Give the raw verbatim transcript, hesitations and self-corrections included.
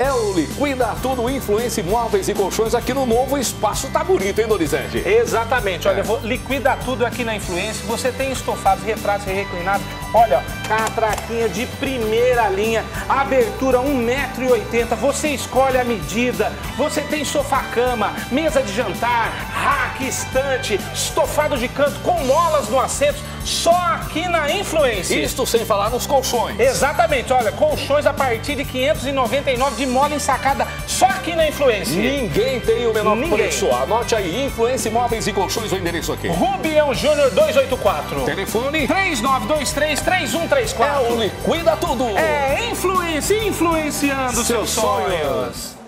É o Liquida Tudo Influência Móveis e Colchões aqui no novo espaço. Tá bonito, hein, Donizete? Exatamente. Olha, É. eu vou liquidar tudo aqui na Influência. Você tem estofados, retratos e reclinados. Olha, catraquinha de primeira linha, abertura um metro e oitenta. Você escolhe a medida. Você tem sofá-cama, mesa de jantar, rack, estante, estofado de canto com molas no assento. Só aqui na Influência. Isto sem falar nos colchões. Exatamente. Olha, colchões a partir de quinhentos e noventa e nove de mola ensacada. Só aqui na Influência. Ninguém tem o menor Ninguém. preço. Anote aí, Influência Móveis e Colchões, o endereço aqui. Rubião Júnior duzentos e oitenta e quatro. Telefone três nove dois três, três um três é quatro. o Liquida Tudo. É Influência, influenciando seus, Seus sonhos. sonhos.